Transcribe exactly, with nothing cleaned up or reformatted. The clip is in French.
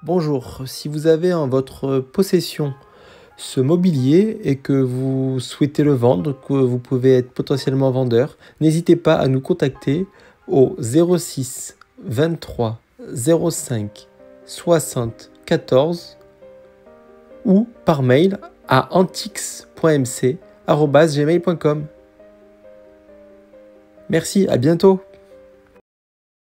Bonjour, si vous avez en votre possession ce mobilier et que vous souhaitez le vendre, que vous pouvez être potentiellement vendeur, n'hésitez pas à nous contacter au zéro six vingt-trois zéro cinq soixante quatorze ou par mail à antix point m c arobase gmail point com. Merci, à bientôt.